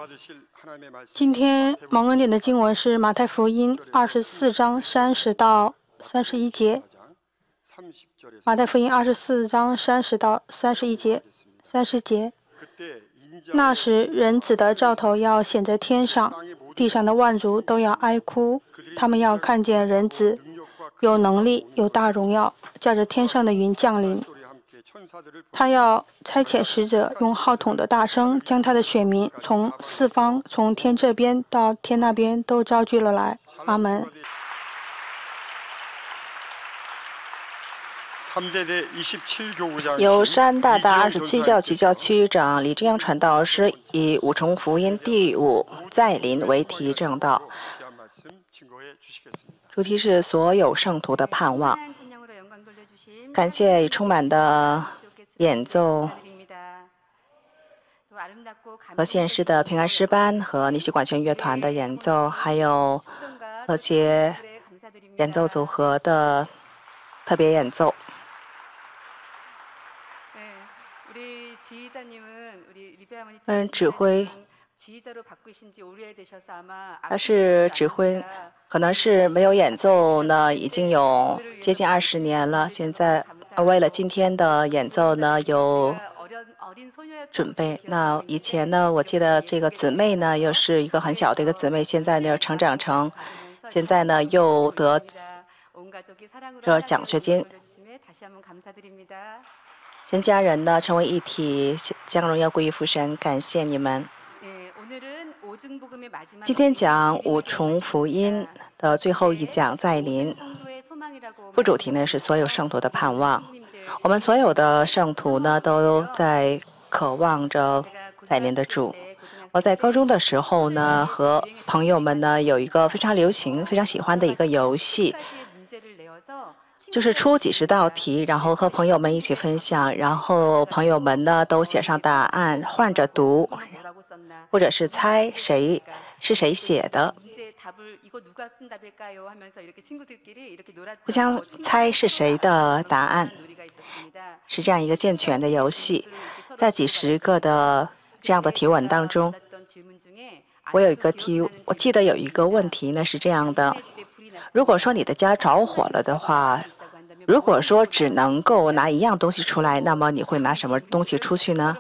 今天蒙恩典的经文是马太福音24章30到31节。马太福音24章30到31节，30节。那时，人子的兆头要显在天上，地上的万族都要哀哭，他们要看见人子有能力、有大荣耀，驾着天上的云降临。他要差遣使者，用号筒的大声，将他的选民从四方，从天这边到天那边都招聚了来。阿门。 由山大大27教区教区长李志阳传道师以五重福音第5再临为题正道，主题是所有圣徒的盼望。感谢充满的演奏和献诗的平安诗班和尼西管弦乐团的演奏，还有和谐演奏组合的特别演奏。指挥，他是指挥，可能是没有演奏呢，已经有接近20年了。现在为了今天的演奏呢，有准备。那以前呢，我记得这个姊妹呢，又是一个很小的一个姊妹，现在呢成长成，现在呢又得这奖学金。全家人呢成为一体，将荣耀归于父神，感谢你们。今天讲五重福音的最后一讲再临，副主题呢是所有圣徒的盼望。我们所有的圣徒呢都在渴望着再临的主。我在高中的时候呢，和朋友们呢有一个非常流行、非常喜欢的一个游戏。就是出几十道题，然后和朋友们一起分享，然后朋友们呢都写上答案，换着读，或者是猜谁写的，互相猜是谁的答案，是这样一个健全的游戏。在几十个的这样的提问当中，我记得有一个问题呢是这样的：如果说你的家着火了的话，如果说只能够拿一样东西出来，那么你会拿什么东西出去呢？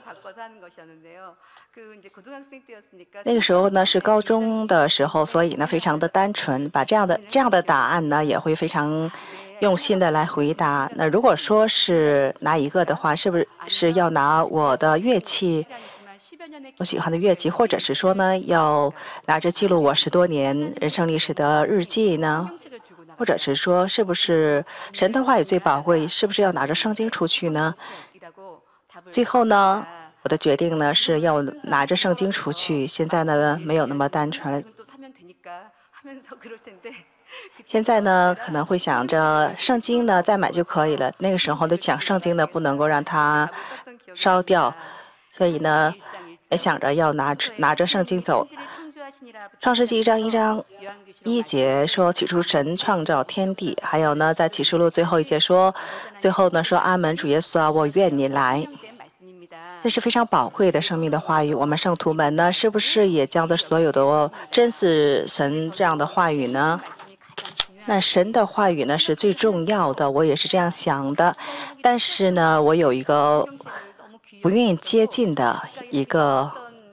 那个时候呢是高中的时候，所以呢非常的单纯，把这样的答案呢也会非常用心的来回答。那如果说是拿一个的话，是不是要拿我的乐器？我喜欢的乐器，或者是说呢要拿着记录我10多年人生历史的日记呢？或者是说，是不是神的话语最宝贵？是不是要拿着圣经出去呢？最后呢，我的决定呢是要拿着圣经出去。现在呢没有那么单纯了。现在呢可能会想着圣经呢再买就可以了。那个时候就想圣经呢不能够让它烧掉，所以呢也想着要拿着圣经走。创世纪1章1节说，起初神创造天地。还有呢，在启示录最后一节说，最后呢说阿门，主耶稣啊，我愿你来。这是非常宝贵的生命的话语。我们圣徒们呢，是不是也将这所有的真是神这样的话语呢？那神的话语呢是最重要的，我也是这样想的。但是呢，我有一个不愿意接近的一个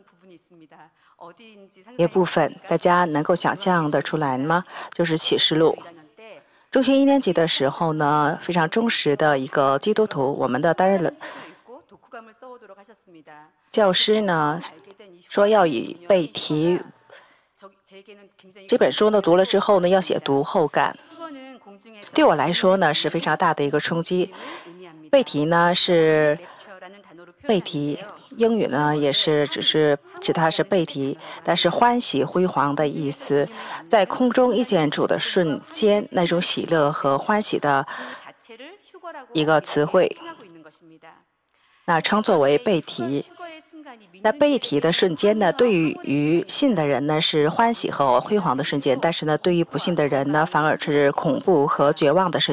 部分，大家能够想象得出来吗？就是启示录。中学1年级的时候呢，非常忠实的一个基督徒，我们的担任了教师呢，说要以背题这本书呢读了之后呢，要写读后感。对我来说呢是非常大的一个冲击。背题呢是背题。英语呢也是只是指它是背题，但是欢喜辉煌的意思，在空中遇见主的瞬间，那种喜乐和欢喜的一个词汇，那称作为背题。那背题的瞬间呢，对于信的人呢是欢喜和辉煌的瞬间，但是呢，对于不信的人呢，反而是恐怖和绝望的瞬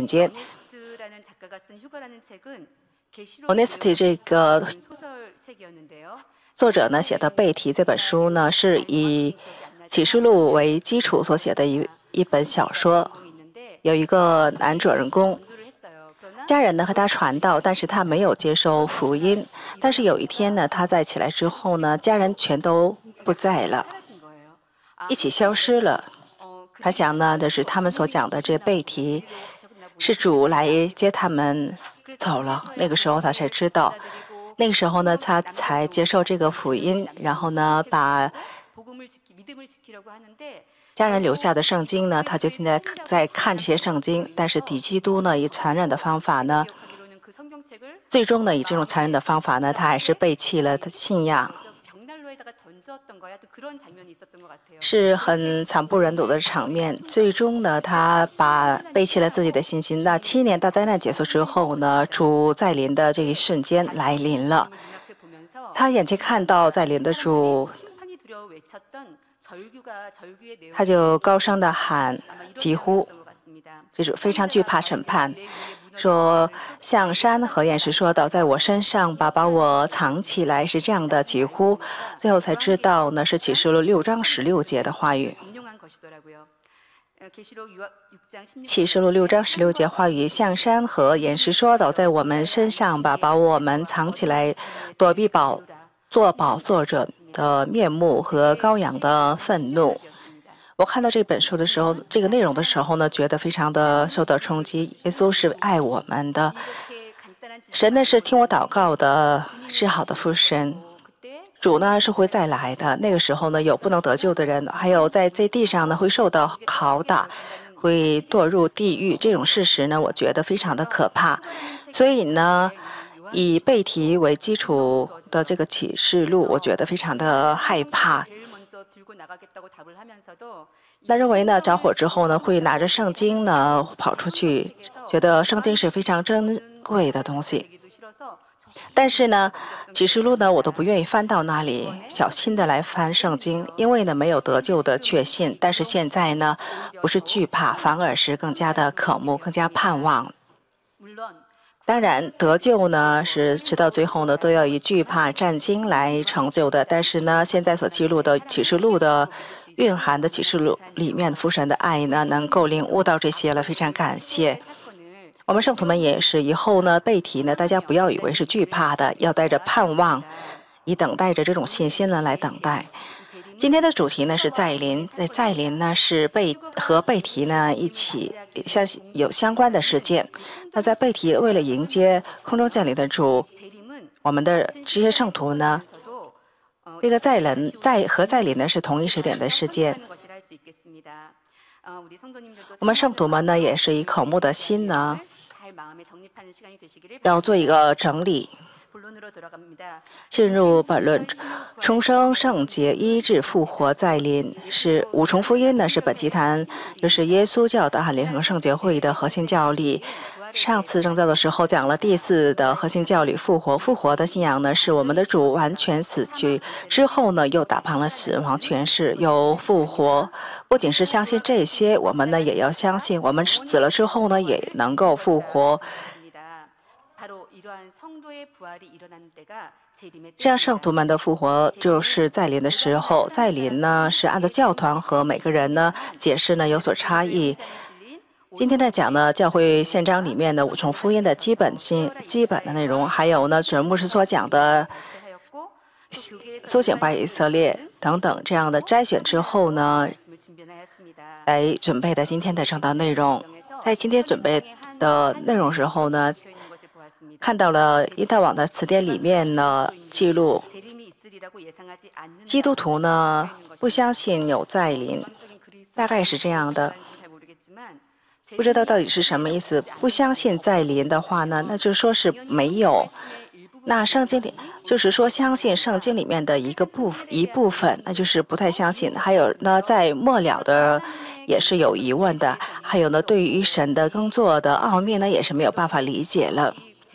间。Honesty 这个作者呢写的《背题》这本书呢，是以启示录为基础所写的一本小说。有一个男主人公，家人呢和他传道，但是他没有接受福音。但是有一天呢，他在起来之后呢，家人全都不在了，一起消失了。他想呢，这是他们所讲的这背题，是主来接他们走了。那个时候他才知道，那个时候呢，他才接受这个福音，然后呢，把家人留下的圣经呢，他就现在在看这些圣经。但是敌基督呢，以残忍的方法呢，最终呢，以这种残忍的方法呢，他还是背弃了信仰。是很惨不忍睹的场面。最终呢，他背弃了自己的信心。那7年大灾难结束之后呢，主再临的这一瞬间来临了。他眼前看到再临的主，他就高声的喊，疾呼，就是非常惧怕审判。说像山和岩石说道，在我身上吧，把我藏起来，是这样的疾呼。最后才知道呢，是启示录6章16节的话语。启示录6章16节话语，像山和岩石说道，在我们身上吧，把我们藏起来，躲避做宝座者的面目和羔羊的愤怒。我看到这本书的时候，这个内容的时候呢，觉得非常的受到冲击。耶稣是爱我们的，神呢是听我祷告的至好的父神，主呢是会再来的。那个时候呢，有不能得救的人，还有在这地上呢会受到拷打，会堕入地狱。这种事实呢，我觉得非常的可怕。所以呢，以背题为基础的这个启示录，我觉得非常的害怕。那认为呢，着火之后呢，会拿着圣经呢跑出去，觉得圣经是非常珍贵的东西。但是呢，启示录呢，我都不愿意翻到那里，小心的来翻圣经，因为呢没有得救的确信。但是现在呢，不是惧怕，反而是更加的渴慕，更加盼望。当然，得救呢是直到最后呢都要以惧怕战惊来成就的。但是呢，现在所记录的启示录的蕴含的启示录里面父神的爱呢，能够领悟到这些了，非常感谢。我们圣徒们也是，以后呢背题呢，大家不要以为是惧怕的，要带着盼望，以等待着这种信心呢来等待。今天的主题呢是再临，再临呢是和背题呢一起有相关的事件。那在背题为了迎接空中降临的主，我们的这些圣徒呢，这个再临呢是同一时点的事件。我们圣徒们呢也是以渴慕的心呢，要做一个整理。进入本论，重生、圣洁、医治、复活、再临，是五重福音呢，是本集坛就是耶稣教的和联合圣洁会的核心教理。上次正教的时候讲了第4的核心教理复活。复活的信仰呢，是我们的主完全死去之后呢，又打破了死亡权势，又复活。不仅是相信这些，我们呢也要相信，我们死了之后呢，也能够复活。这样圣徒们的复活就是再临的时候。再临呢是按照教团和每个人呢解释呢有所差异。今天在讲呢教会宪章里面的5重福音的基本的内容，还有呢准牧师所讲的苏醒吧以色列等等这样的摘选之后呢，来准备的今天的正道内容。在今天准备的内容时候呢，看到了一道网的词典里面呢记录，基督徒呢不相信有再临，大概是这样的。不知道到底是什么意思。不相信再临的话呢，那就说是没有。那圣经里就是说相信圣经里面的一部分，那就是不太相信。还有呢，在末了的也是有疑问的。还有呢，对于神的工作的奥秘呢，也是没有办法理解了。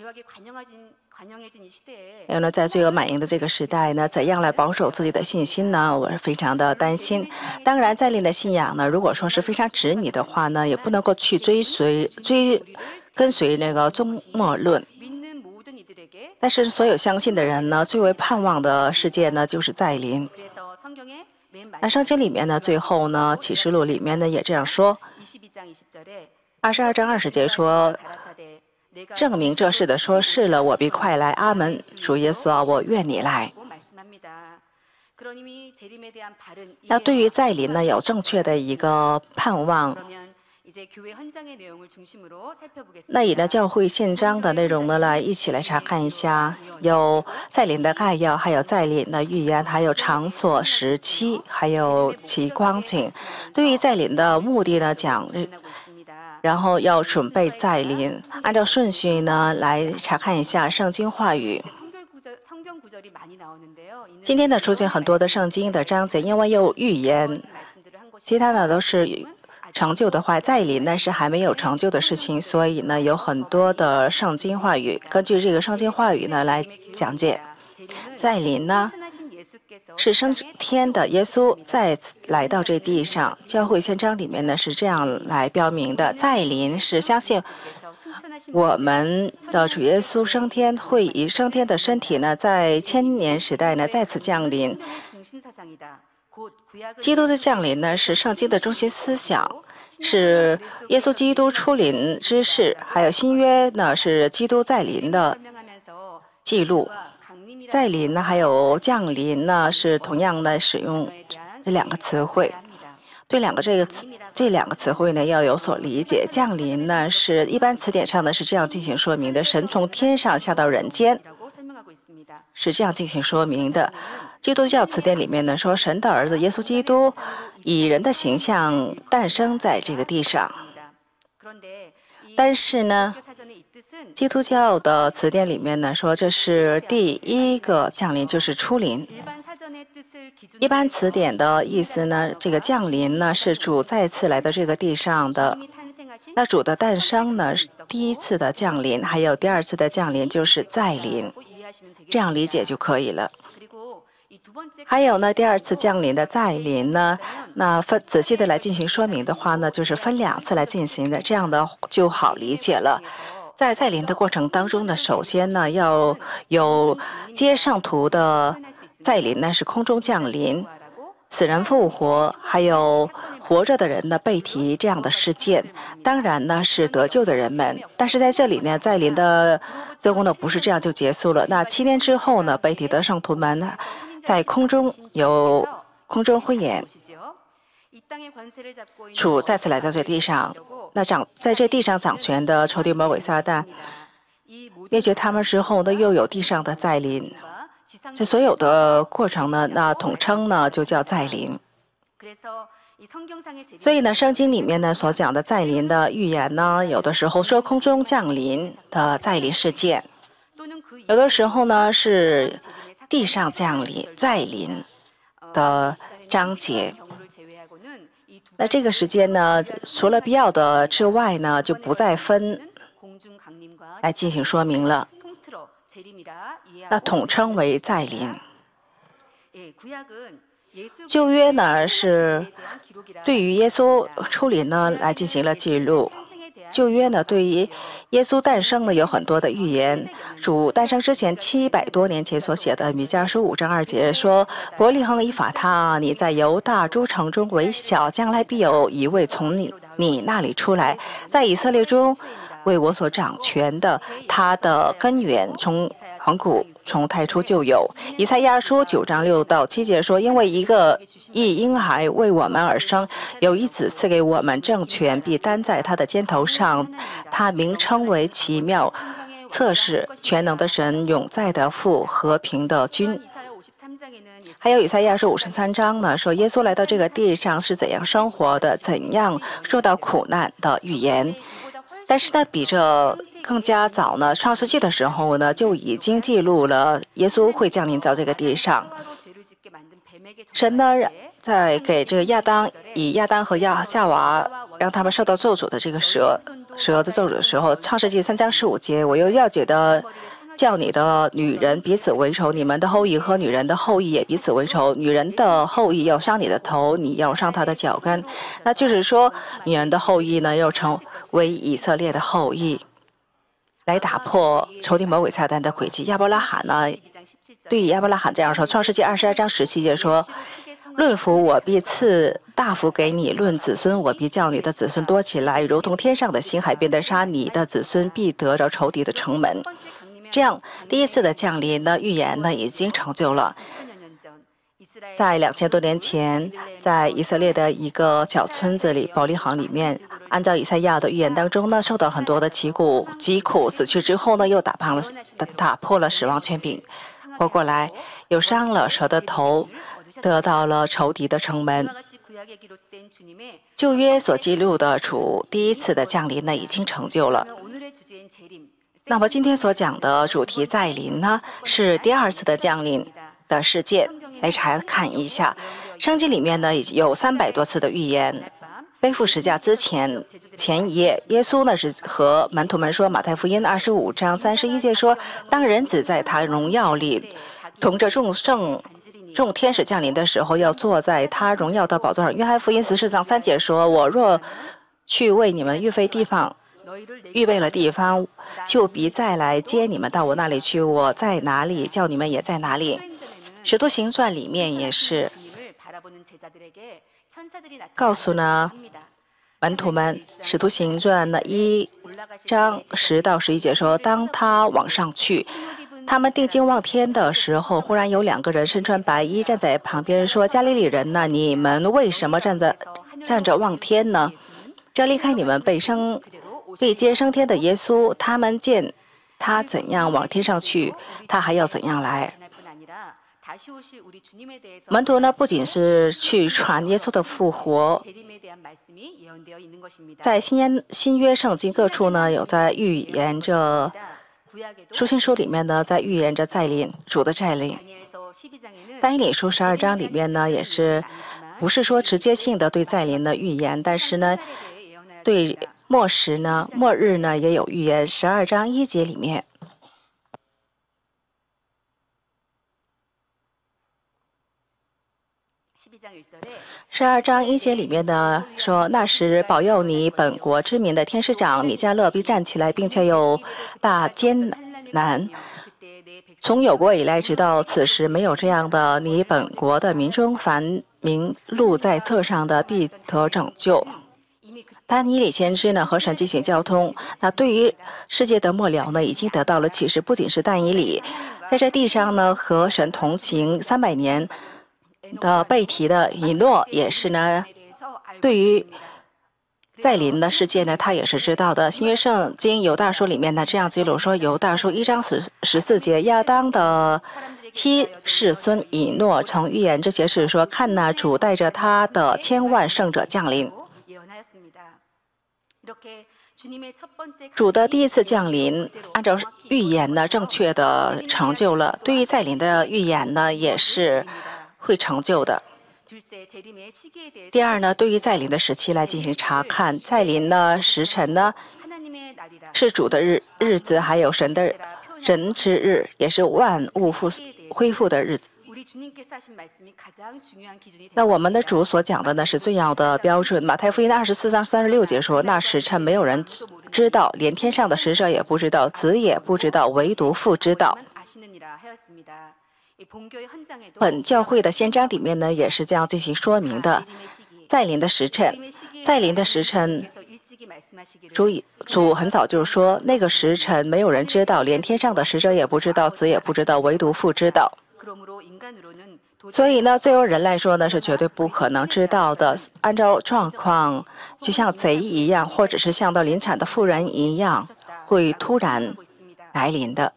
还有呢，在罪恶满盈的这个时代呢，怎样来保守自己的信心呢？我是非常的担心。当然，再临的信仰呢，如果说是非常执迷的话呢，也不能够去跟随那个终末论。 但是所有相信的人呢，最为盼望的世界呢，就是再临。那圣经里面呢，最后呢，启示录里面呢也这样说，22章20节说，证明这事的说是了，我必快来，阿门。主耶稣啊，我愿你来。那对于再临呢，有正确的一个盼望。那以呢教会宪章的内容呢，来一起来查看一下，有再临的概要，还有再临的预言，还有场所、时期，还有其光景。对于再临的目的呢，讲，然后要准备再临，按照顺序呢来查看一下圣经话语。今天呢出现很多的圣经的章节，因为有预言，其他的都是成就的话，再临呢是还没有成就的事情，所以呢有很多的圣经话语，根据这个圣经话语呢来讲解。再临呢是升天的耶稣再次来到这地上，教会宪章里面呢是这样来标明的：再临是相信我们的主耶稣升天，会以升天的身体呢，在千年时代呢再次降临。基督的降临呢，是圣经的中心思想，是耶稣基督出临之事，还有新约呢是基督再临的记录。再临呢，还有降临呢，是同样的使用这两个词汇。对这两个词汇呢要有所理解。降临呢是一般词典上呢是这样进行说明的：神从天上下到人间，是这样进行说明的。基督教词典里面呢说，神的儿子耶稣基督以人的形象诞生在这个地上。但是呢，基督教的词典里面呢说，这是第一个降临，就是出临。一般词典的意思呢，这个降临呢是主再次来到这个地上的。那主的诞生呢，第一次的降临，还有第二次的降临就是再临，这样理解就可以了。还有呢，第二次降临的再临呢，那仔细的来进行说明的话呢，就是分两次来进行的，这样的就好理解了。在再临的过程当中呢，首先呢要有接上图的再临呢是空中降临，死人复活，还有活着的人呢被提这样的事件，当然呢是得救的人们。但是在这里呢，再临的做工呢不是这样就结束了。那7年之后呢，被提的圣徒们在空中有空中婚宴，主再次来到这地上，那在这地上掌权的仇敌魔鬼撒旦灭绝他们之后呢，又有地上的再临。这所有的过程呢，那统称呢就叫再临。所以呢，圣经里面呢所讲的再临的预言呢，有的时候说空中降临的再临事件，有的时候呢是地上降临再临的章节。那这个时间呢，除了必要的之外呢，就不再分来进行说明了。那统称为再临。旧约呢是对于耶稣出临呢来进行了记录。旧约呢对于耶稣诞生呢有很多的预言。主诞生之前700多年前所写的米迦书5章2节说：“伯利恒以法他，你在犹大诸城中为小，将来必有一位从你那里出来，在以色列中为我所掌权的，他的根源从恒古从太初就有。”以赛亚书9章6到7节说：“因为一婴孩为我们而生，有一子赐给我们，政权必担在他的肩头上，他名称为奇妙、策士、全能的神、永在的父、和平的君。”还有以赛亚书53章呢，说耶稣来到这个地上是怎样生活的，怎样受到苦难的预言。但是呢，比这更加早呢，创世纪的时候呢，就已经记录了耶稣会降临到这个地上。神呢，在给这个亚当和夏娃让他们受到咒诅的这个蛇的咒诅的时候，创世纪3章15节，我又要叫你的女人彼此为仇，你们的后裔和女人的后裔也彼此为仇。女人的后裔要伤你的头，你要伤她的脚跟。那就是说，女人的后裔呢，要成为以色列的后裔。 来打破仇敌魔鬼撒旦的诡计。亚伯拉罕呢，对亚伯拉罕这样说：创世纪22章17节说。论福，我必赐大福给你；论子孙，我必叫你的子孙多起来，如同天上的星，海边的沙。你的子孙必得着仇敌的城门。这样，第一次的降临的预言呢，已经成就了。在2000多年前，在以色列的一个小村子里，伯利恒里面，按照以赛亚的预言当中呢，受到很多的疾苦，死去之后呢，又打破了死亡权柄，活过来，又伤了蛇的头。得到了仇敌的城门。旧约所记录的主第一次的降临呢，已经成就了。那么今天所讲的主题再临呢，是第二次的降临的事件。来查看一下，圣经里面呢有300多次的预言。背负十架之前一夜，耶稣呢是和门徒们说，马太福音25章31节说，当人子在他荣耀里同着众天使降临的时候，要坐在他荣耀的宝座上。约翰福音14章3节说：“我若去为你们预备了地方，就必再来接你们到我那里去。我在哪里，叫你们也在哪里。”使徒行传里面也是告诉呢门徒们，使徒行传呢1章10到11节说：“当他往上去。”他们定睛望天的时候，忽然有2个人身穿白衣站在旁边，说：“加利利人呢，你们为什么站着望天呢？这离开你们被接升天的耶稣，他们见他怎样往天上去，他还要怎样来。”门徒呢，不仅是去传耶稣的复活，在新约圣经各处呢，有在预言着。书信书里面呢，在预言着主的再临。但以理书12章里面呢，也是不是说直接性的对再临的预言，但是呢，对末日呢也有预言。12章1节里面，12章1节里面呢说，那时保佑你本国之民的天使长米迦勒必站起来，并且有大艰难。从有国以来，直到此时，没有这样的。你本国的民中，凡名录在册上的，必得拯救。但以理先知呢和神进行交通，那对于世界的末了呢，已经得到了启示。不仅是但以理，在这地上呢和神同行300年。的被提的以诺也是呢，对于再临的世界呢，他也是知道的。新约圣经犹大书里面呢这样记录说，犹大书1章14节，亚当的7世孙以诺曾预言这些事说：“看哪，主带着他的1000万圣者降临。”主的第一次降临，按照预言呢正确的成就了。对于再临的预言呢，也是会成就的。第二呢，对于再临的时期来进行查看，再临呢时辰呢是主的日子，还有神之日，也是万物恢复的日子。那我们的主所讲的呢是最要的标准。马太福音24章36节说：“那时辰没有人知道，连天上的使者也不知道，子也不知道，唯独父知道。”本教会的宪章里面呢，也是这样进行说明的。再临的时辰，主很早就说，那个时辰没有人知道，连天上的使者也不知道，子也不知道，唯独父知道。所以呢，对于人来说呢，是绝对不可能知道的。按照状况，就像贼一样，或者是像到临产的妇人一样，会突然来临的。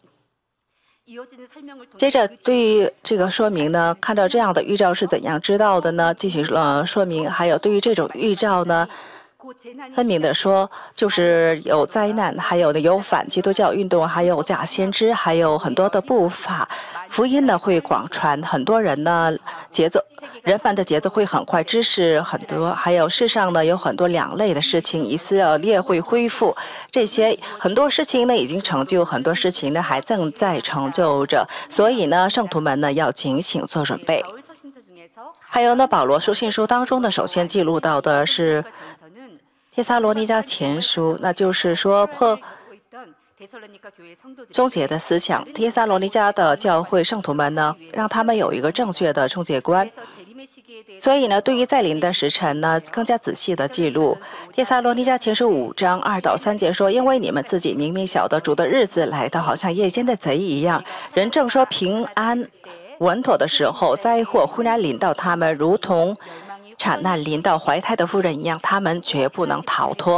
接着，对于这个说明呢，看到这样的预兆是怎样知道的呢？进行了说明。还有对于这种预兆呢，分明的说，就是有灾难，还有有反基督教运动，还有假先知，还有很多的不法。福音呢会广传，很多人呢人们的节奏会很快，知识很多，还有世上呢有很多两类的事情，以色列会恢复，这些很多事情呢已经成就，很多事情呢还正在成就着，所以呢圣徒们呢要警醒做准备。还有呢保罗书信书当中呢，首先记录到的是帖撒罗尼迦前书，那就是说终结的思想。帖撒罗尼迦的教会圣徒们呢，让他们有一个正确的终结观。所以呢，对于再临的时辰呢，更加仔细的记录。帖撒罗尼迦前书5章2到3节说：“因为你们自己明明晓得主的日子来到，好像夜间的贼一样。人正说平安稳妥的时候，灾祸忽然临到他们，如同产难临到怀胎的妇人一样，他们绝不能逃脱。”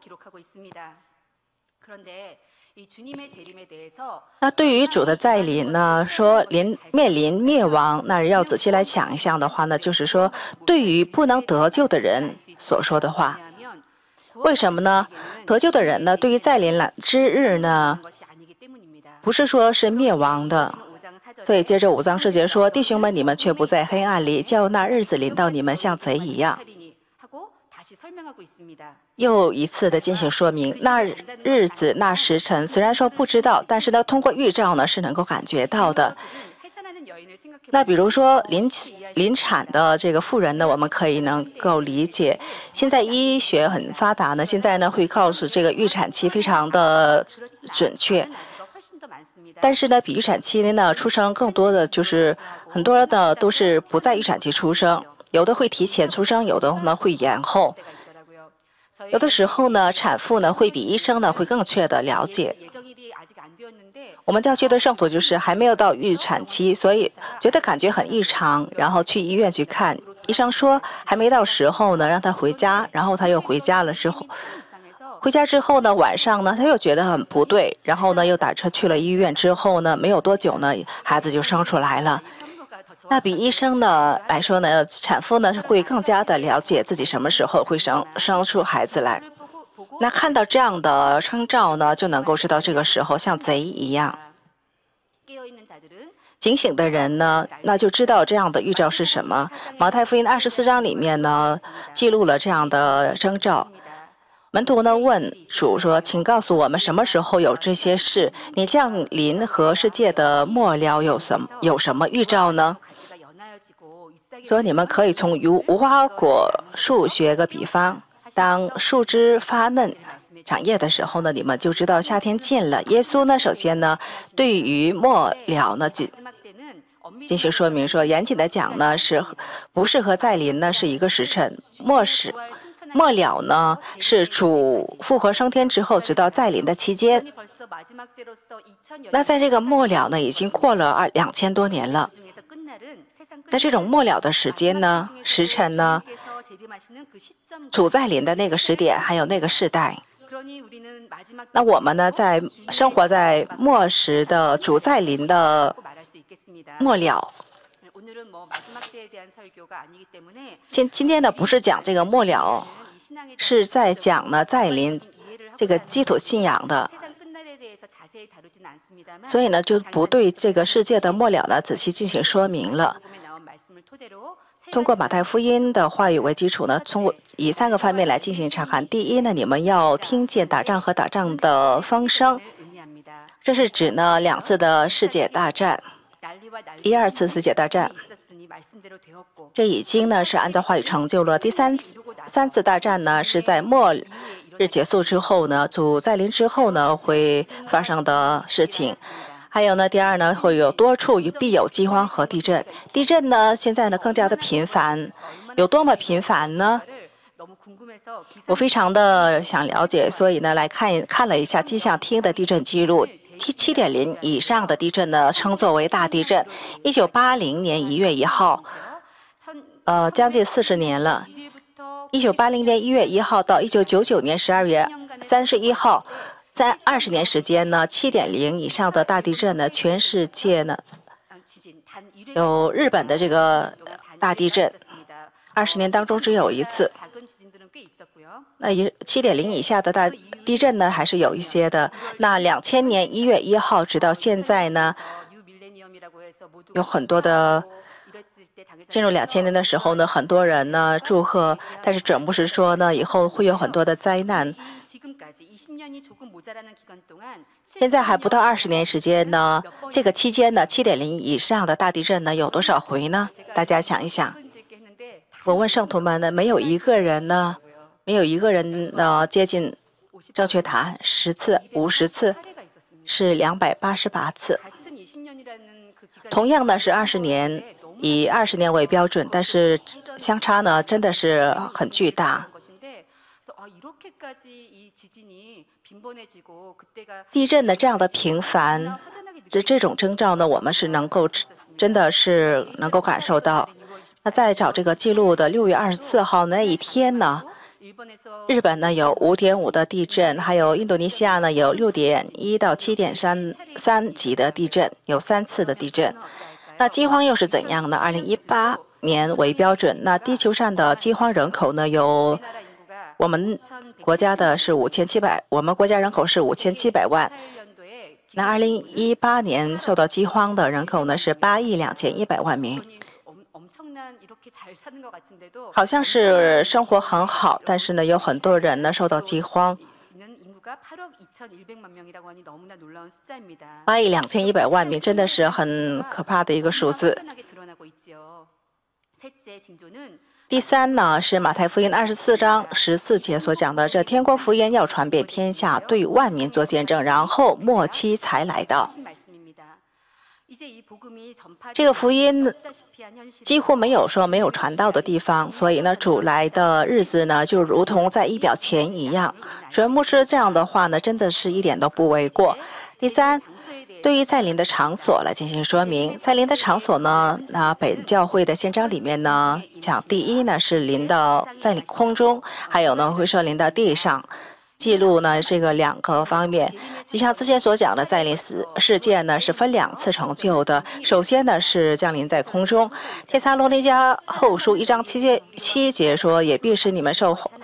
那对于主的再临呢，说面临灭亡，那要仔细来想一想的话呢，就是说对于不能得救的人所说的话。为什么呢？得救的人呢，对于再临之日呢，不是说是灭亡的。所以接着5章4节说：“弟兄们，你们却不在黑暗里，叫那日子临到你们像贼一样。”又一次的进行说明，那日子那时辰虽然说不知道，但是呢，通过预兆呢是能够感觉到的。那比如说临产的这个妇人呢，我们可以能够理解。现在医学很发达呢，现在呢会告诉这个预产期非常的准确。但是呢，比预产期呢出生更多的就是很多的都是不在预产期出生，有的会提前出生，有的呢会延后。有的时候呢，产妇呢会比医生呢会更确的了解。我们教区的圣徒就是还没有到预产期，所以觉得感觉很异常，然后去医院去看，医生说还没到时候呢，让他回家，然后他又回家了之后。回家之后呢，晚上呢他又觉得很不对，然后呢又打车去了医院，之后呢没有多久呢孩子就生出来了。那比医生呢来说呢，产妇呢会更加的了解自己什么时候会生出孩子来。那看到这样的征兆呢，就能够知道这个时候像贼一样。警醒的人呢，那就知道这样的预兆是什么。马太福音24章里面呢记录了这样的征兆。门徒呢问主说：“请告诉我们什么时候有这些事？你降临和世界的末了有什么预兆呢？”所以你们可以从无花果树学个比方，当树枝发嫩长叶的时候呢，你们就知道夏天近了。耶稣呢，首先呢，对于末了呢进行说明，说严谨的讲呢，不是和再临呢是一个时辰，末了呢是主复活升天之后，直到再临的期间。那在这个末了呢，已经过了2000多年了。在这种末了的时辰呢，主再临的那个时点，还有那个世代。那我们呢，生活在末时的主再临的末了。今天呢，不是讲这个末了，是在讲呢再临这个基督信仰的。所以呢，就不对这个世界的末了呢仔细进行说明了。通过马太福音的话语为基础呢，以3个方面来进行查看。第一呢，你们要听见打仗和打仗的风声，这是指呢2次的世界大战，1、2次世界大战，这已经呢是按照话语成就了。第三次大战呢是在末日结束之后呢，主再临之后呢会发生的事情。还有呢，第二呢，会有多处必有饥荒和地震。地震呢，现在呢更加的频繁，有多么频繁呢？我非常的想了解，所以呢来看了一下地下厅的地震记录，7.0以上的地震呢称作为大地震。1980年1月1号，将近40年了。1980年1月1号到1999年12月31号。在20年时间呢，7.0以上的大地震呢，全世界呢有日本的这个大地震，20年当中只有1次。那7.0以下的大地震呢，还是有一些的。那2000年1月1号直到现在呢，有很多的。进入2000年的时候呢，很多人呢祝贺，但是准牧师说呢，以后会有很多的灾难。现在还不到20年时间呢，这个期间呢，7.0以上的大地震呢有多少回呢？大家想一想。我问圣徒们呢，没有一个人呢接近正确答案10次、50次。 是288次。同样呢是20年，以20年为标准，但是相差呢真的是很巨大。地震的这样的频繁，这种征兆呢，我们是能够真的是能够感受到。那在找这个记录的6月24号那一天呢，日本呢有5.5的地震，还有印度尼西亚呢有6.1到7.3级的地震，有3次的地震。那饥荒又是怎样呢？2018年为标准，那地球上的饥荒人口呢有我们国家的是5700，我们国家人口是5700万。那2018年受到饥荒的人口呢是8亿2100万名。好像是生活很好，但是呢，有很多人呢受到饥荒。8亿2100万名真的是很可怕的一个数字。第三呢是马太福音24章14节所讲的，这天国福音要传遍天下，对万民做见证，然后末期才来到。这个福音几乎没有说没有传到的地方，所以呢，主来的日子呢，就如同在仪表前一样。主任牧师这样的话呢，真的是一点都不为过。第三，对于在临的场所来进行说明。在临的场所呢，那本教会的宪章里面呢，讲第一呢是临到在空中，还有呢会说临到地上。记录呢这个2个方面，就像之前所讲的，在临事件呢是分2次成就的。首先呢是降临在空中，帖撒罗尼迦后书1章7节说，也必使你们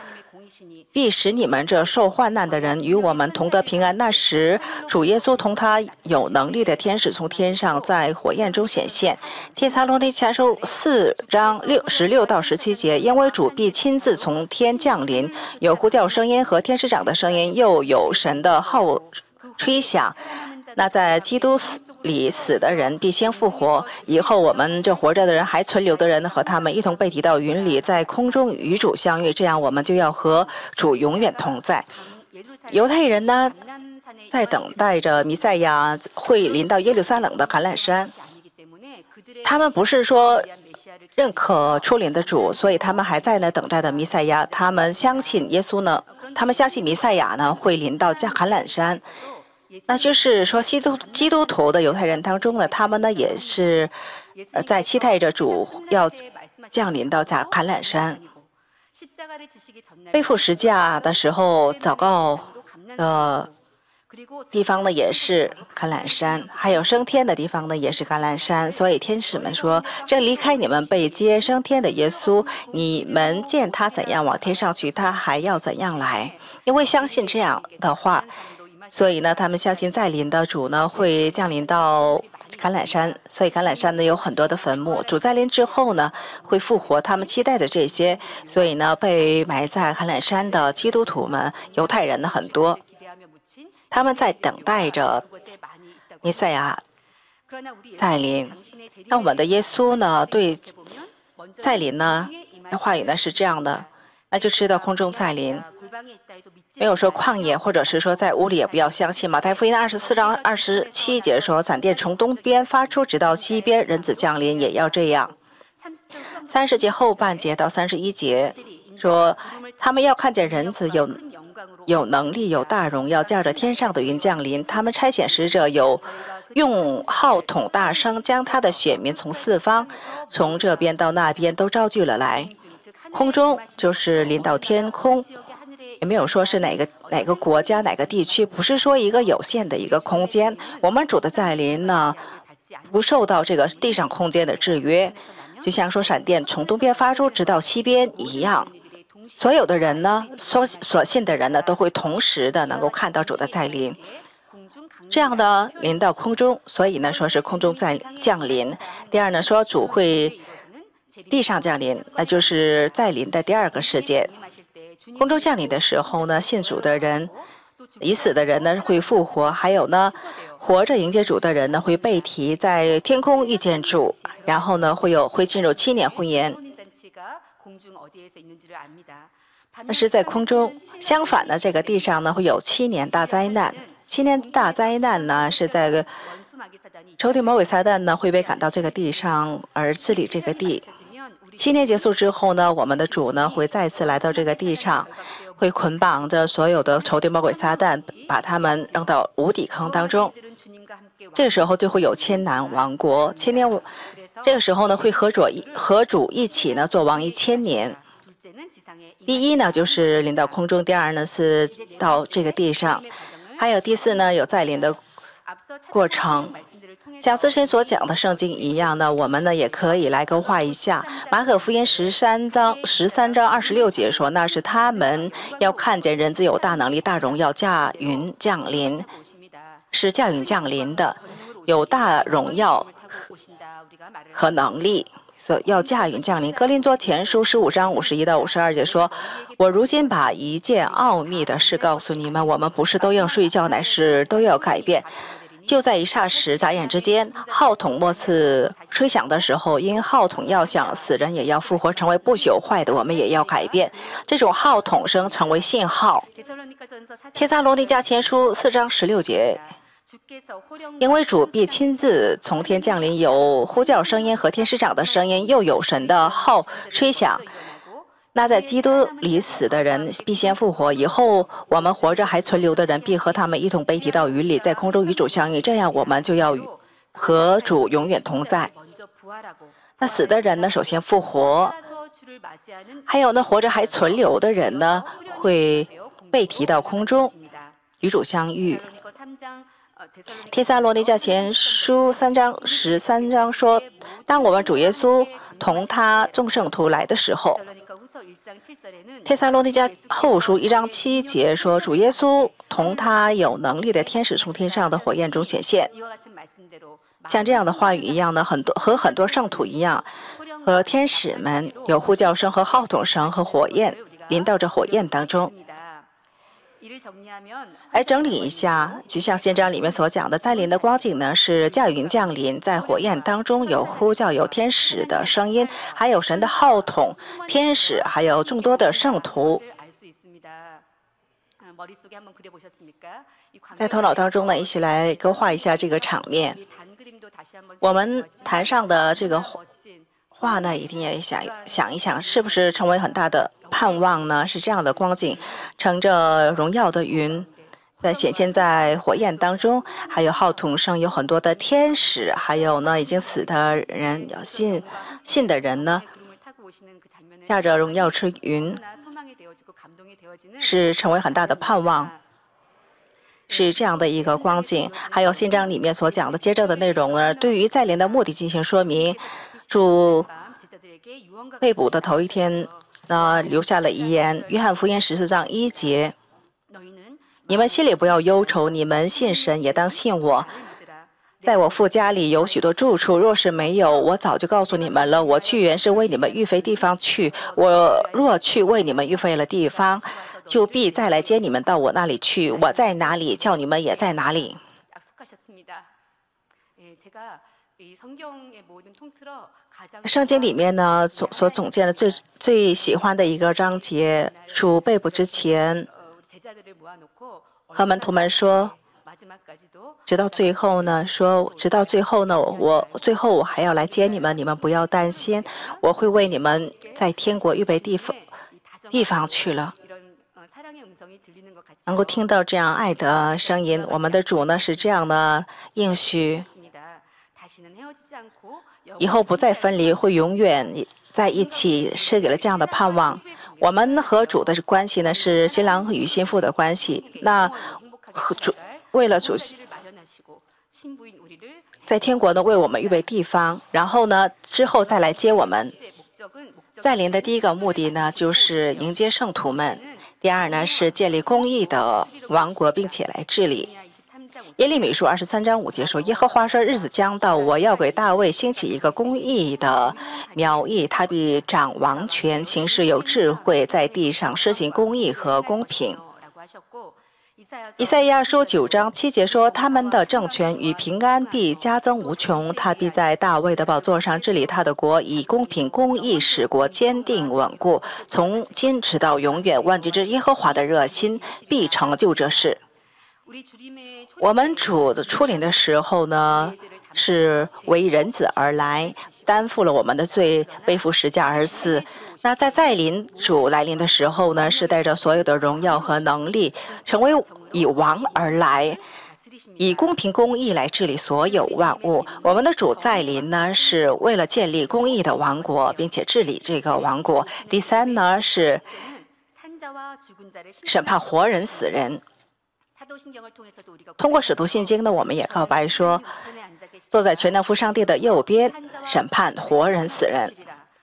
这受患难的人与我们同得平安。那时主耶稣同他有能力的天使从天上在火焰中显现。帖撒罗尼迦书4章16到17节，因为主必亲自从天降临，有呼叫声音和天使长的声音，又有神的号吹响。那在基督里死的人必先复活，以后我们这活着的人还存留的人和他们一同被提到云里，在空中与主相遇，这样我们就要和主永远同在。犹太人呢在等待着弥赛亚会临到耶路撒冷的橄榄山，他们不是说认可出临的主，所以他们还在那等待的弥赛亚。他们相信耶稣呢，他们相信弥赛亚呢会临到橄榄山。那就是说，基督徒的犹太人当中呢，他们呢也是在期待着主要降临到橄榄山。背负十架的时候，祷告的地方呢也是橄榄山，还有升天的地方呢也是橄榄山。所以天使们说：“这离开你们被接升天的耶稣，你们见他怎样往天上去，他还要怎样来。”因为相信这样的话。所以呢，他们相信再临的主呢会降临到橄榄山，所以橄榄山呢有很多的坟墓。主再临之后呢会复活，他们期待的这些，所以呢被埋在橄榄山的基督徒们、犹太人呢很多，他们在等待着弥赛亚再临。那我们的耶稣呢对再临呢话语呢是这样的，那就知道空中再临。没有说旷野，或者是说在屋里也不要相信。马太福音24章27节说，闪电从东边发出，直到西边，人子降临也要这样。30节后半节到31节说，他们要看见人子有能力、有大荣耀，驾着天上的云降临。他们差遣使者用号筒大声，将他的选民从4方，从这边到那边都招聚了来。空中就是临到天空。也没有说是哪个国家哪个地区，不是说一个有限的一个空间。我们主的再临呢，不受到这个地上空间的制约，就像说闪电从东边发出直到西边一样。所有的人呢，所信的人呢，都会同时的能够看到主的再临，这样的临到空中，所以呢说是空中再降临。第二呢说主会地上降临，那就是再临的第2个事件。空中降临的时候呢，信主的人、已死的人呢会复活，还有呢，活着迎接主的人呢会被提在天空遇见主，然后呢会进入7年婚宴。 那是在空中。相反呢，这个地上呢会有7年大灾难。7年大灾难呢是在仇敌魔鬼撒旦呢会被赶到这个地上而治理这个地。7年结束之后呢，我们的主呢会再次来到这个地上，会捆绑着所有的仇敌魔鬼撒旦，把他们扔到无底坑当中。这个时候就会有千南王国，这个时候呢会和主一起呢做王1000年。第一呢就是临到空中，第二呢是到这个地上，还有第四呢有再临的过程。像之前所讲的圣经一样呢，我们呢也可以来勾画一下。马可福音13章26节说，那是他们要看见人子有大能力、大荣耀驾云降临，是驾云降临的，有大荣耀和能力，所要驾云降临。哥林多前书15章51到52节说，我如今把一件奥秘的事告诉你们，我们不是都要睡觉，乃是都要改变。就在一霎时，眨眼之间，号筒末次吹响的时候，因号筒要响，死人也要复活，成为不朽坏的，我们也要改变。这种号筒声成为信号。帖撒罗尼迦前书4章16节，因为主必亲自从天降临，有呼叫声音和天使长的声音，又有神的号吹响。那在基督里死的人必先复活，以后我们活着还存留的人必和他们一同被提到云里，在空中与主相遇，这样我们就要和主永远同在。那死的人呢首先复活，还有呢活着还存留的人呢会被提到空中与主相遇。帖撒罗尼迦前书3章13章说，当我们主耶稣同他众圣徒来的时候。帖撒罗尼迦后书1章7节说，主耶稣同他有能力的天使从天上的火焰中显现。像这样的话语一样呢，和很多圣徒一样，和天使们有呼叫声和号筒声和火焰临到这火焰当中。来整理一下，就像先章里面所讲的，再临的光景呢是驾云降临，在火焰当中有呼叫，有天使的声音，还有神的号筒、天使，还有众多的圣徒。在头脑当中呢，一起来勾画一下这个场面。我们坛上的这个画呢，一定也想一想，是不是成为很大的盼望呢？是这样的光景，乘着荣耀的云，在显现在火焰当中，还有号筒上有很多的天使，还有呢已经死的人，信的人呢，驾着荣耀之云，是成为很大的盼望。是这样的一个光景。还有信章里面所讲的接着的内容呢，对于再临的目的进行说明。主被捕的头一天留下了遗言，约翰福音14章1节，你们心里不要忧愁，你们信神也当信我，在我父家里有许多住处，若是没有，我早就告诉你们了。我去原是为你们预备地方去，我若去为你们预备了地方，就必再来接你们到我那里去。我在哪里，叫你们也在哪里。圣经里面呢所总结的最喜欢的一个章节，主被捕之前和门徒们说，直到最后呢，我还要来接你们，你们不要担心，我会为你们在天国预备地方去了。能够听到这样爱的声音，我们的主呢是这样的应许，以后不再分离，会永远在一起，是给了这样的盼望。我们和主的关系呢是新郎与新妇的关系。那为了主在天国呢为我们预备地方，然后呢之后再来接我们。再临的第一个目的呢就是迎接圣徒们，第二呢是建立公义的王国，并且来治理。耶利米书23章5节说，耶和华说，日子将到，我要给大卫兴起一个公义的苗裔，他必掌王权，行事有智慧，在地上施行公义和公平。 以赛亚书9章7节说：“他们的政权与平安必加增无穷，他必在大卫的宝座上治理他的国，以公平公义使国坚定稳固，从今直到永远。万军之耶和华的热心必成就这事。”我们主的出临的时候呢，是为人子而来，担负了我们的罪，背负十架而死。那在再临主来临的时候呢，是带着所有的荣耀和能力，成为以王而来，以公平公义来治理所有万物。我们的主再临呢，是为了建立公义的王国，并且治理这个王国。第三呢，是审判活人死人。通过使徒信经呢，我们也告白说，坐在全能父上帝的右边，审判活人死人。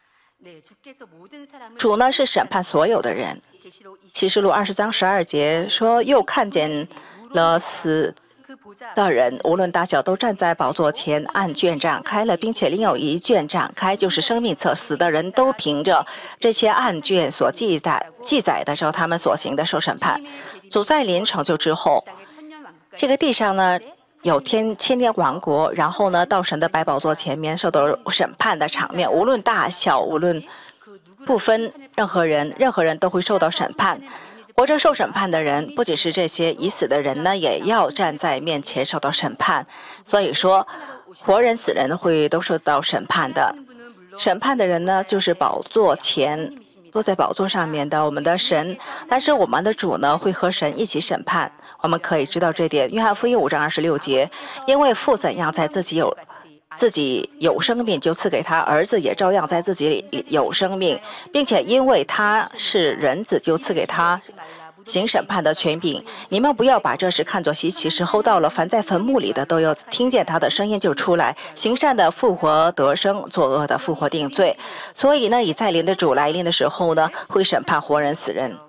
主呢是审判所有的人。启示录20章12节说，又看见了死的人，无论大小，都站在宝座前，案卷展开了，并且另有一卷展开，就是生命册。死的人都凭着这些案卷所记载的照他们所行的受审判。主再临成就之后，这个地上呢有千年王国，然后呢到神的百宝座前面受到审判的场面，无论大小，无论不分任何人，任何人都会受到审判。活着受审判的人，不仅是这些已死的人呢，也要站在面前受到审判。所以说，活人死人会都受到审判的。审判的人呢，就是宝座前坐在宝座上面的我们的神，但是我们的主呢会和神一起审判。我们可以知道这点。约翰福音5章26节，因为父怎样在自己有生命，就赐给他儿子也照样在自己里有生命，并且因为他是人子，就赐给他行审判的权柄。你们不要把这事看作稀奇，时候到了，凡在坟墓里的都要听见他的声音就出来，行善的复活得生，作恶的复活定罪。所以呢，以再临的主来临的时候呢，会审判活人死人。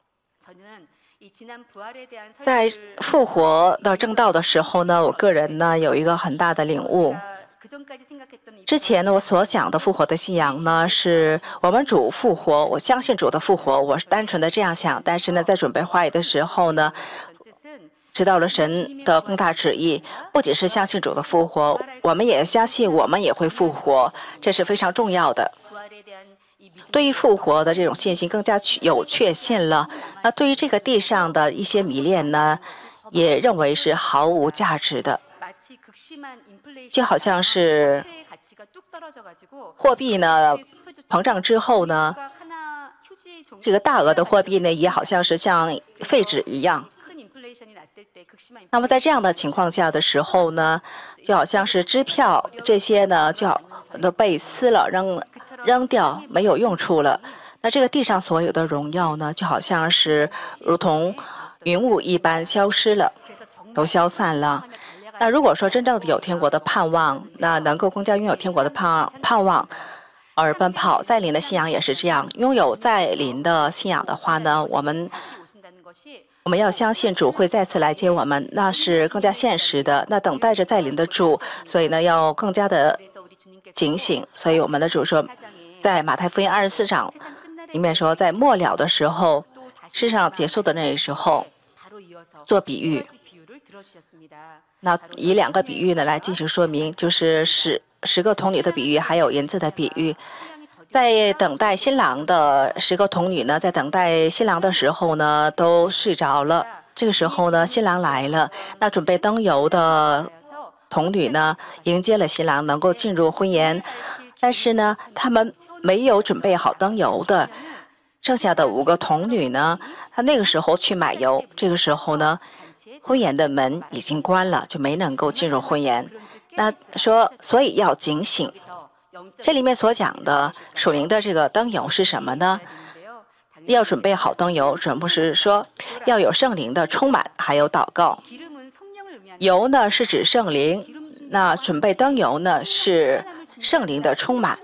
在复活的正道的时候呢，我个人呢有一个很大的领悟。之前呢，我所讲的复活的信仰呢，是我们主复活，我相信主的复活，我是单纯的这样想。但是呢，在准备话语的时候呢，知道了神的更大旨意，不仅是相信主的复活，我们也相信我们也会复活，这是非常重要的。对于复活的这种信心更加有确信了。那对于这个地上的一些迷恋呢，也认为是毫无价值的。就好像是货币呢膨胀之后呢，这个大额的货币呢也好像是像废纸一样。那么在这样的情况下的时候呢，就好像是支票这些呢就都被撕了，扔掉，没有用处了。那这个地上所有的荣耀呢，就好像是如同云雾一般消失了，都消散了。那如果说真正的有天国的盼望，那能够更加拥有天国的盼望而奔跑。再临的信仰也是这样，拥有再临的信仰的话呢，我们要相信主会再次来接我们，那是更加现实的。那等待着再临的主，所以呢要更加的警醒。所以我们的主说，在马太福音24章里面说，在末了的时候，世上结束的那时候，做比喻。那以2个比喻呢来进行说明，就是十个童女的比喻，还有银子的比喻。在等待新郎的10个童女呢，在等待新郎的时候呢，都睡着了。这个时候呢，新郎来了，那准备灯油的童女呢，迎接了新郎，能够进入婚宴。但是呢，他们没有准备好灯油的，剩下的5个童女呢，她那个时候去买油，这个时候呢，婚宴的门已经关了，就没能够进入婚宴。那说，所以要警醒。这里面所讲的属灵的这个灯油是什么呢？要准备好灯油，准不是说要有圣灵的充满，还有祷告。油呢是指圣灵，那准备灯油呢是圣灵的充满，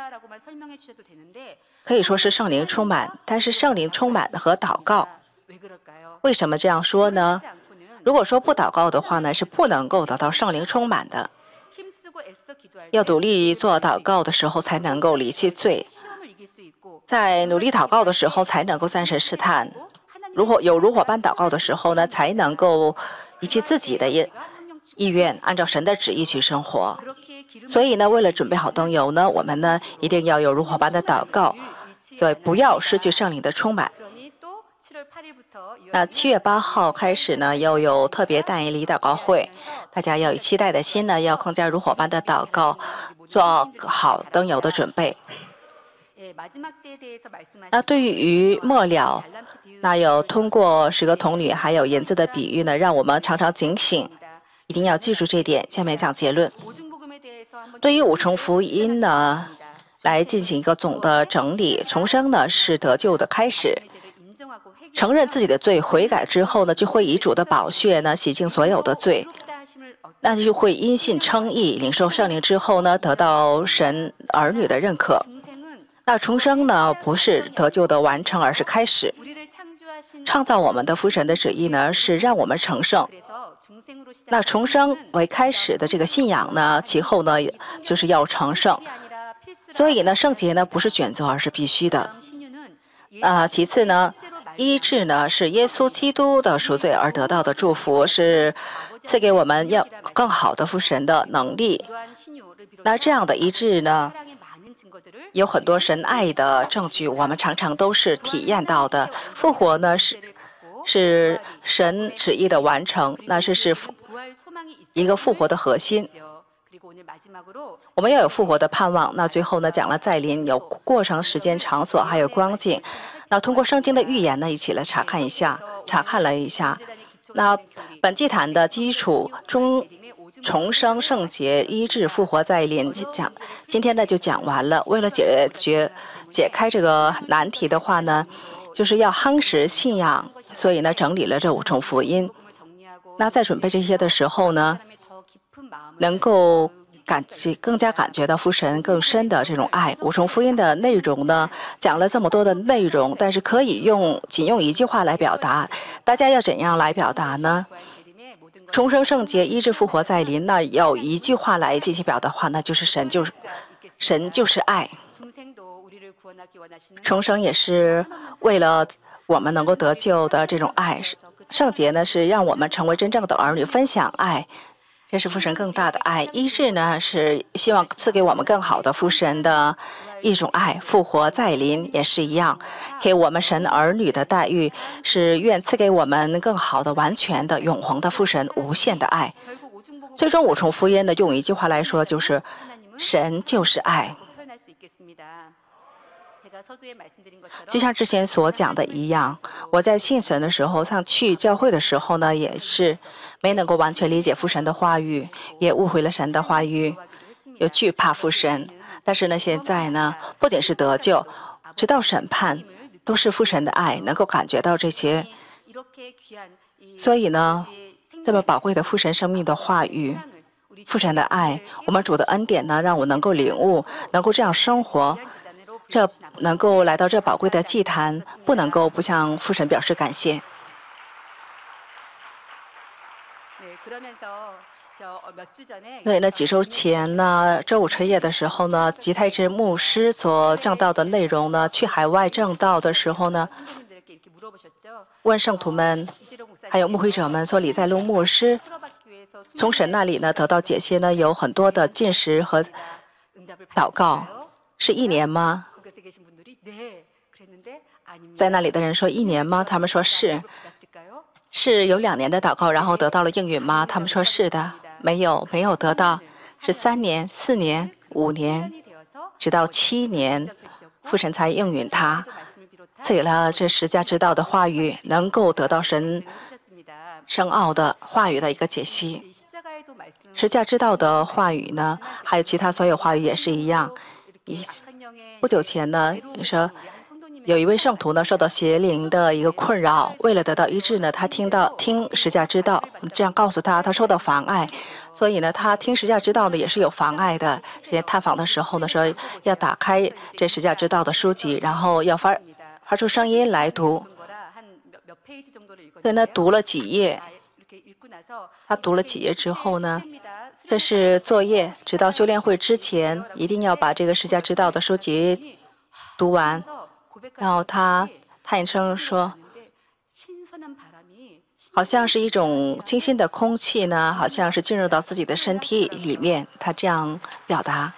可以说是圣灵充满，但是圣灵充满和祷告，为什么这样说呢？如果说不祷告的话呢，是不能够得到圣灵充满的。要努力做祷告的时候，才能够离弃罪；在努力祷告的时候，才能够战胜试探。 有如伙伴祷告的时候呢，才能够以及自己的意愿，按照神的旨意去生活。所以呢，为了准备好灯油呢，我们呢一定要有如伙伴的祷告，所以不要失去圣灵的充满。那7月8号开始呢，要有特别但以理祷告会，大家要有期待的心呢，要更加如伙伴的祷告，做好灯油的准备。那对于末了，那有通过10个童女还有银子的比喻呢，让我们常常警醒，一定要记住这点。下面讲结论。对于5重福音呢，来进行一个总的整理。重生呢是得救的开始，承认自己的罪，悔改之后呢，就会以主的宝血呢洗净所有的罪，那就会因信称义，领受圣灵之后呢，得到神儿女的认可。那重生呢，不是得救的完成，而是开始。创造我们的父神的旨意呢，是让我们成圣。那重生为开始的这个信仰呢，其后呢就是要成圣。所以呢，圣洁呢不是选择，而是必须的。其次呢，医治呢是耶稣基督的赎罪而得到的祝福，是赐给我们要更好的父神的能力。那这样的医治呢，有很多神爱的证据，我们常常都是体验到的。复活呢是神旨意的完成，那是一个复活的核心。我们要有复活的盼望。那最后呢，讲了再临，有过程、时间、场所，还有光景。那通过圣经的预言呢，一起来查看了一下。那本祭坛的基础重生、圣洁、医治、复活、再临今天呢就讲完了。为了解开这个难题的话呢，就是要夯实信仰，所以呢整理了这5重福音。那在准备这些的时候呢，能够更加感觉到父神更深的这种爱。5重福音的内容呢，讲了这么多的内容，但是可以仅用一句话来表达。大家要怎样来表达呢？重生、圣洁、医治、复活、再临，那要一句话来进行表达的话，那就是神就是爱。重生也是为了我们能够得救的这种爱。圣洁呢是让我们成为真正的儿女，分享爱，这是父神更大的爱。医治呢是希望赐给我们更好的父神的一种爱。复活再临也是一样，给我们神儿女的待遇，是愿赐给我们更好的、完全的、永恒的父神无限的爱。最终5重福音呢，用一句话来说，就是神就是爱。就像之前所讲的一样，我在信神的时候，像去教会的时候呢，也是没能够完全理解父神的话语，也误会了神的话语，又惧怕父神。但是呢，现在呢，不仅是得救，直到审判，都是父神的爱，能够感觉到这些。所以呢，这么宝贵的父神生命的话语，父神的爱，我们主的恩典呢，让我能够领悟，能够这样生活。这能够来到这宝贵的祭坛，不能够不向父神表示感谢。对，那几周前呢，周5彻夜的时候呢，吉太之牧师所证道的内容呢，去海外证道的时候呢，问圣徒们，还有牧会者们说，李在禄牧师从神那里呢得到解析呢，有很多的禁食和祷告，是1年吗？在那里的人说1年吗？他们说是有2年的祷告，然后得到了应允吗？他们说是的，没有得到，是3年、4年、5年，直到7年，父神才应允他，赐给了这十架之道的话语，能够得到神深奥的话语的一个解析。十架之道的话语呢，还有其他所有话语也是一样。不久前呢，说有一位圣徒呢受到邪灵的一个困扰，为了得到医治呢，他听十架之道，这样告诉他，他受到妨碍，所以呢，他听十架之道呢也是有妨碍的。之前探访的时候呢，说要打开这十架之道的书籍，然后要发出声音来读。所以呢，读了几页，他读了几页之后呢，这是作业，直到修炼会之前，一定要把这个十架之道的书籍读完。然后他坦诚说， 好像是一种清新的空气呢，好像是进入到自己的身体里面。他这样表达。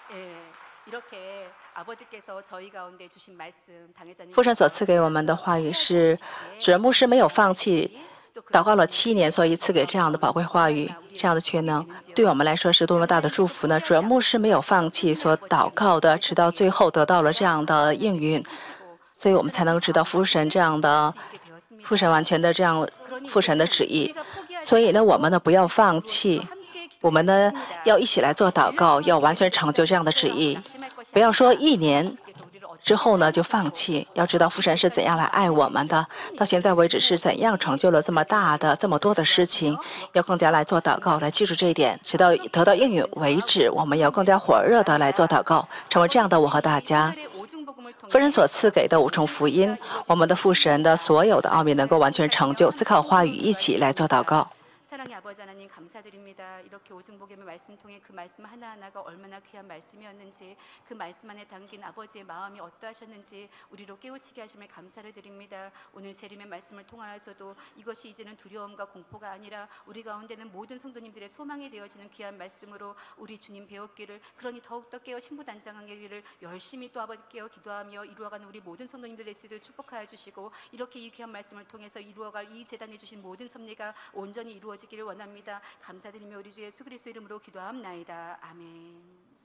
父神所赐给我们的话语是，主任牧师没有放弃，祷告了7年，所以赐给这样的宝贵话语，这样的全能，对我们来说是多么大的祝福呢？主任牧师没有放弃所祷告的，直到最后得到了这样的应允，所以我们才能知道父神这样的父神完全的这样父神的旨意。所以呢，我们呢不要放弃，我们呢要一起来做祷告，要完全成就这样的旨意，不要说1年。之后呢，就放弃。要知道父神是怎样来爱我们的，到现在为止是怎样成就了这么大的、这么多的事情。要更加来做祷告，来记住这一点，直到得到应允为止。我们要更加火热的来做祷告，成为这样的我和大家。父神所赐给的5重福音，我们的父神的所有的奥秘能够完全成就。思考话语，一起来做祷告。 사랑의 아버지 하나님 감사드립니다. 이렇게 오중복음의 말씀 통해 그 말씀 하나하나가 얼마나 귀한 말씀이었는지 그 말씀 안에 담긴 아버지의 마음이 어떠하셨는지 우리로 깨우치게 하심을 감사를 드립니다. 오늘 재림의 말씀을 통하여서도 이것이 이제는 두려움과 공포가 아니라 우리 가운데는 모든 성도님들의 소망이 되어지는 귀한 말씀으로 우리 주님 배웠기를 그러니 더욱더 깨어 신부단장하게 기를 열심히 또 아버지 깨어 기도하며 이루어가는 우리 모든 성도님들 예수를 축복하여 주시고 이렇게 이 귀한 말씀을 통해서 이루어갈 이 재단해 주신 모든 섭리가 온전히 이루어지기를 원합니다. 감사드리며 우리 주 예수 그리스도 이름으로 기도합나이다. 아멘.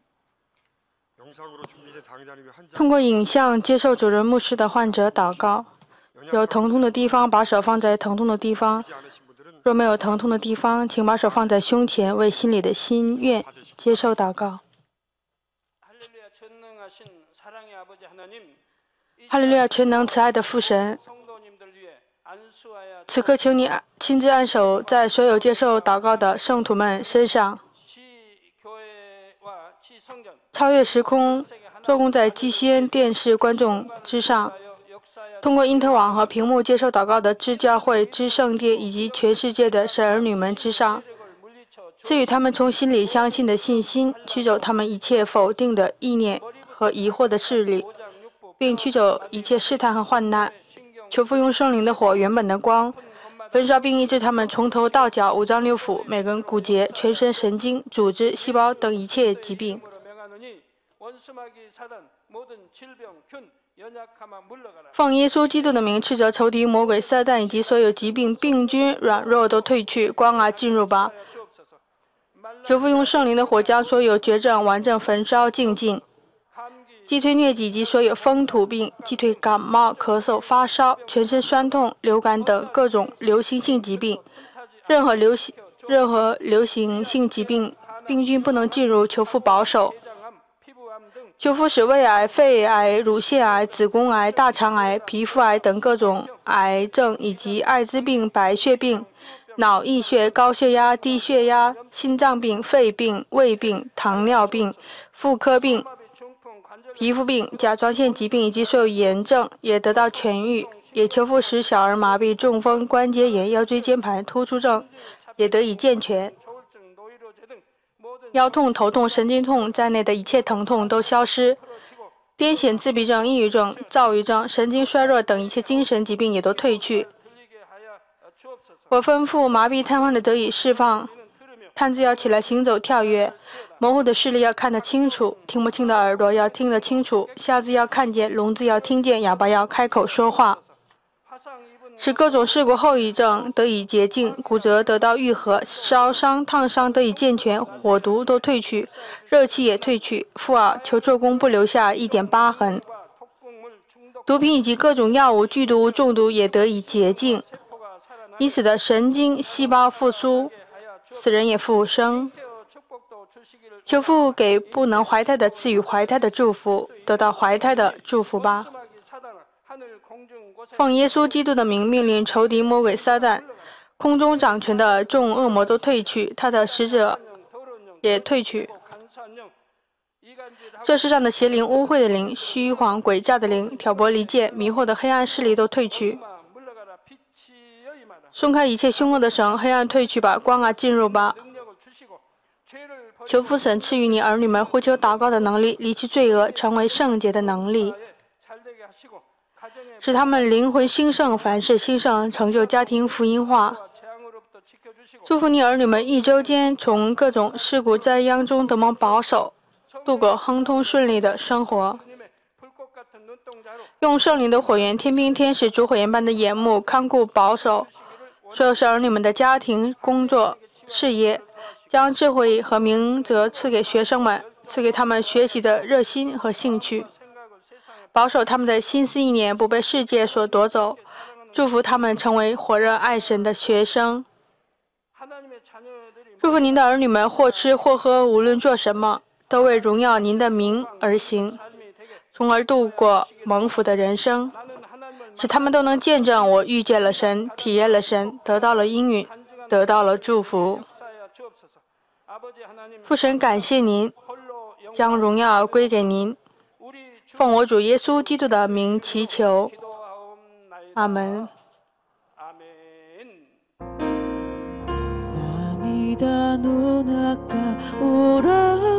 通过影像接受主任牧师的患者祷告，有疼痛的地方把手放在疼痛的地方，若没有疼痛的地方，请把手放在胸前，为心里的心愿接受祷告。哈利路亚，全能慈爱的父神，此刻求你亲自按手在所有接受祷告的圣徒们身上，超越时空，做工在基西恩电视观众之上，通过因特网和屏幕接受祷告的至教会、至圣殿以及全世界的神儿女们之上，赐予他们从心里相信的信心，驱走他们一切否定的意念和疑惑的势力，并驱走一切试探和患难。求父用圣灵的火原本的光，焚烧并医治他们从头到脚5脏6腑、每根骨节、全身神经、组织、细胞等一切疾病。奉耶稣基督的名，斥责仇敌魔鬼撒旦以及所有疾病、病菌、软弱都退去，光啊进入吧！求父用圣灵的火将所有绝症、顽症焚烧净尽。击退疟疾及所有风土病，击退感冒、咳嗽、发烧、全身酸痛、流感等各种流行性疾病。任何流行性疾病病菌不能进入，求父保守。求父使胃癌、肺癌、乳腺癌、子宫癌、大肠癌、皮肤癌等各种癌症以及艾滋病、白血病、脑溢血、高血压、低血压、心脏病、肺病、胃病、糖尿病、妇科病、皮肤病、甲状腺疾病以及所有炎症也得到痊愈，也求父使小儿麻痹、中风、关节炎、腰椎间盘突出症也得以健全。腰痛、头痛、神经痛在内的一切疼痛都消失，癫痫、自闭症、抑郁症、躁郁症、神经衰弱等一切精神疾病也都退去。我吩咐麻痹瘫痪的得以释放，瘫子要起来行走跳跃，模糊的视力要看得清楚，听不清的耳朵要听得清楚，瞎子要看见，聋子要听见，哑巴要开口说话，使各种事故后遗症得以洁净，骨折得到愈合，烧伤、烫伤得以健全，火毒都退去，热气也退去。父啊，求做工不留下一点疤痕。毒品以及各种药物、剧毒物中毒也得以洁净，已死的神经细胞复苏，死人也复生。求父给不能怀胎的赐予怀胎的祝福，得到怀胎的祝福吧。奉耶稣基督的名命令仇敌魔鬼撒旦，空中掌权的众恶魔都退去，他的使者也退去。这世上的邪灵、污秽的灵、虚谎诡诈的灵、挑拨离间、迷惑的黑暗势力都退去。松开一切凶恶的绳，黑暗退去吧，光啊进入吧。求父神赐予你儿女们呼求祷告的能力，离去罪恶，成为圣洁的能力，使他们灵魂兴盛，凡事兴盛，成就家庭福音化， 祝福你儿女们一周间从各种事故灾殃中得蒙保守，度过亨通顺利的生活。用圣灵的火焰、天兵天使、主火焰般的眼目看顾保守所有儿女们的家庭、工作、事业，将智慧和明哲赐给学生们，赐给他们学习的热心和兴趣，保守他们的心思意念不被世界所夺走，祝福他们成为火热爱神的学生。祝福您的儿女们或吃或喝，无论做什么，都为荣耀您的名而行，从而度过蒙福的人生，使他们都能见证我遇见了神，体验了神，得到了应允，得到了祝福。父神，感谢您，将荣耀归给您，奉我主耶稣基督的名祈求，阿门。 涙の中